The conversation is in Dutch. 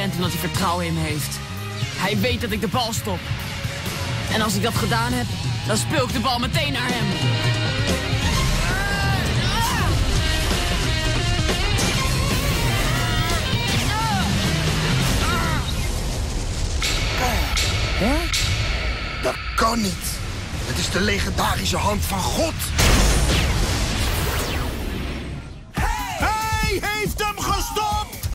moment omdat hij vertrouwen in me heeft. Hij weet dat ik de bal stop. En als ik dat gedaan heb, dan speel ik de bal meteen naar hem. Huh? Dat kan niet. Het is de legendarische hand van God. Hij heeft hem gestopt!